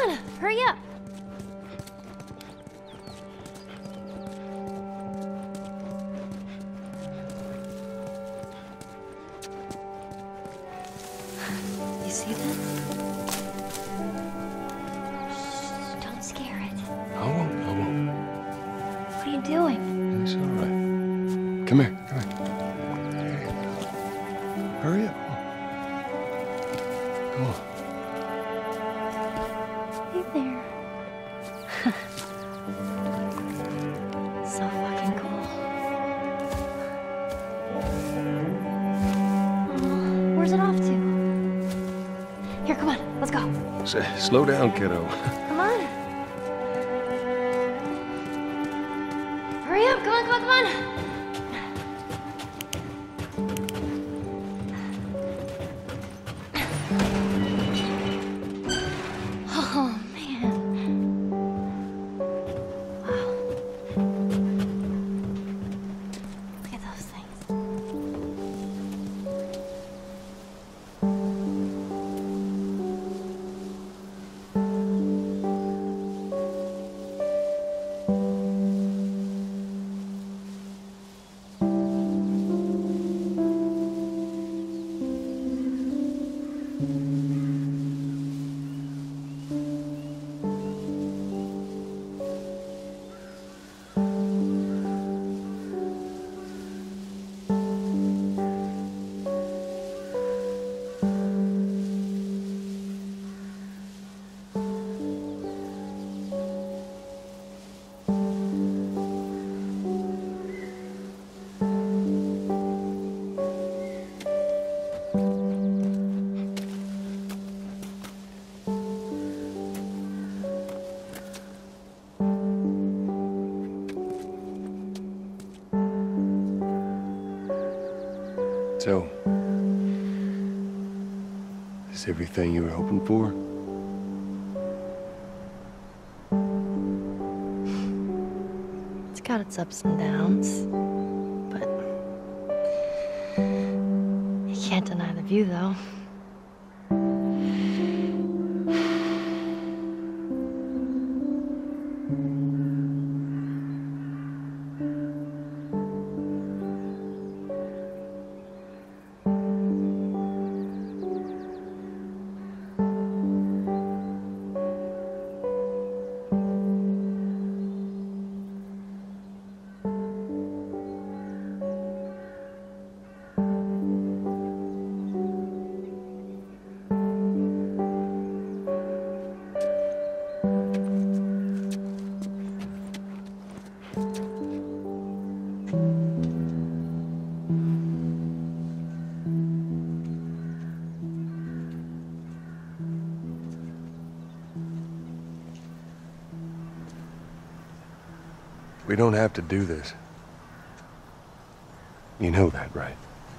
on, hurry up. You see that? Shh, don't scare it. I won't. What are you doing? It's all right. Come here. There you go. Hurry up. Come on. Hey there. So fucking cool. Aw, where's it off to? Here, come on, let's go. Slow down, kiddo. Come on. Hurry up, come on, come on, come on. Oh, man. Wow. Look at those things. So, is everything you were hoping for? It's got its ups and downs, but you can't deny the view, though. We don't have to do this. You know that, right?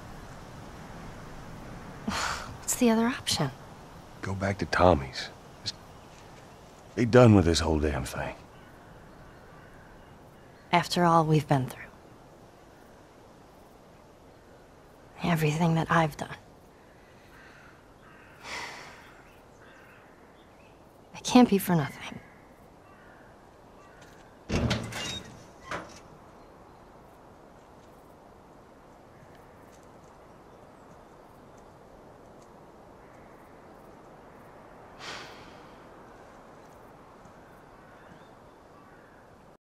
What's the other option? Go back to Tommy's. Just be done with this whole damn thing. After all we've been through. Everything that I've done. It can't be for nothing.